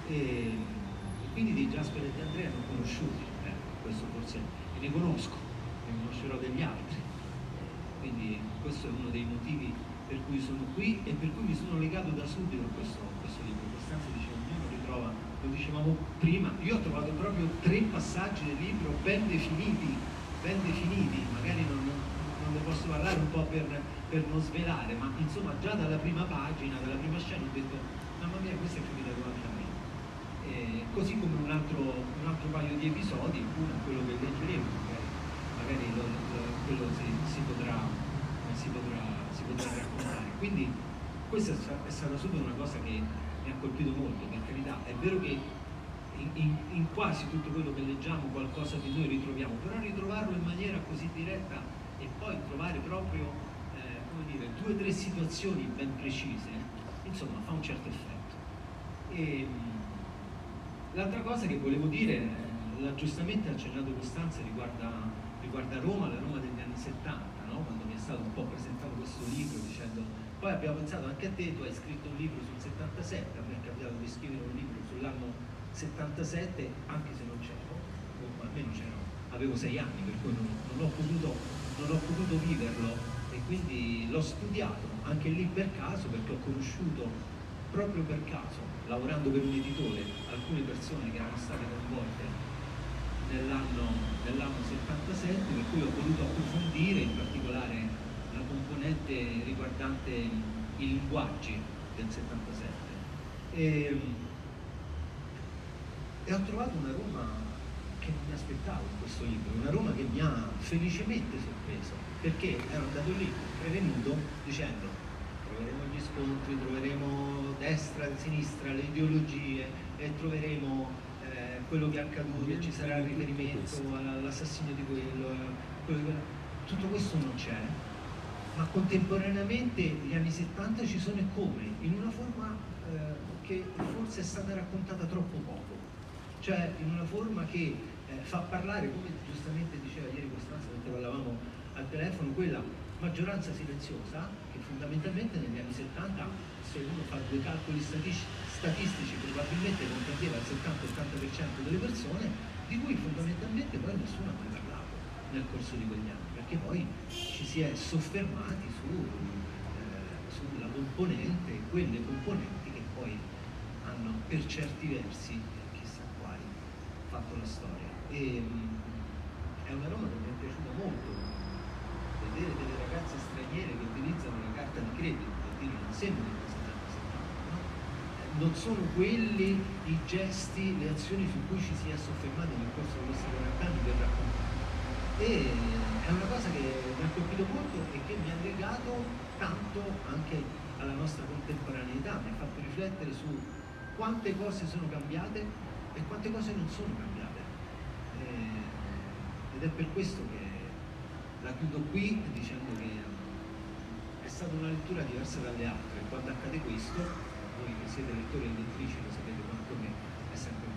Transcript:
E quindi di Jasper e di Andrea ne ho conosciuti, questo forse, e ne conoscerò degli altri. Quindi questo è uno dei motivi per cui sono qui e per cui mi sono legato da subito a questo libro. Costanza diceva, ognuno ritrova, lo dicevamo prima, io ho trovato proprio 3 passaggi del libro ben definiti, magari non ne posso parlare un po' per non svelare, ma insomma già dalla prima pagina, dalla prima scena ho detto, mamma mia, questo è capitato anche a me. Così come un altro paio di episodi, uno è quello che leggeremo, magari quello si potrà raccontare. Quindi questa è stata subito una cosa che mi ha colpito molto, per carità. È vero che in quasi tutto quello che leggiamo qualcosa di noi ritroviamo, però ritrovarlo in maniera così diretta e poi trovare proprio come dire, 2 o 3 situazioni ben precise, insomma fa un certo effetto. L'altra cosa che volevo dire, l'ha giustamente accennato Costanza, riguarda Roma, la Roma degli anni 70, no? Quando mi è stato un po' presentato questo libro dicendo, poi abbiamo pensato anche a te, tu hai scritto un libro sul 77, a me è capitato di scrivere un libro sull'anno 77, anche se non c'ero, o almeno c'ero, avevo 6 anni, per cui non ho potuto viverlo, e quindi l'ho studiato anche lì per caso, perché ho conosciuto proprio per caso, lavorando per un editore, alcune persone che erano state coinvolte nell'anno 77, per cui ho voluto approfondire in particolare la componente riguardante i linguaggi del 77. E ho trovato una Roma che non mi aspettavo in questo libro, una Roma che mi ha felicemente sorpreso, perché ero andato lì prevenuto dicendo troveremo gli scontri, troveremo destra e sinistra, le ideologie, e troveremo quello che è accaduto, e ci sarà il riferimento all'assassinio di tutto questo non c'è, ma contemporaneamente gli anni 70 ci sono, e come? In una forma che forse è stata raccontata troppo poco, cioè in una forma che fa parlare, come giustamente diceva ieri Costanza mentre parlavamo al telefono, quella maggioranza silenziosa che fondamentalmente negli anni 70, se uno fa 2 calcoli statistici, probabilmente comprendeva il 70-80% delle persone, di cui fondamentalmente poi nessuno ha mai parlato nel corso di quegli anni, perché poi ci si è soffermati sulla componente, quelle componenti che poi hanno per certi versi, chissà quali, fatto la storia. E è una Roma che mi è piaciuta molto, vedere delle ragazze straniere che utilizzano la carta di credito, per dire, non sembrano i cose degli anni 70, no? Non sono quelli i gesti, le azioni su cui ci si è soffermati nel corso di questi 40 anni per raccontare. E è una cosa che mi ha colpito molto e che mi ha legato tanto anche alla nostra contemporaneità, mi ha fatto riflettere su quante cose sono cambiate e quante cose non sono cambiate. Ed è per questo che la chiudo qui dicendo che è stata una lettura diversa dalle altre. Quando accade questo, voi che siete lettori e lettrici lo sapete quanto me, è sempre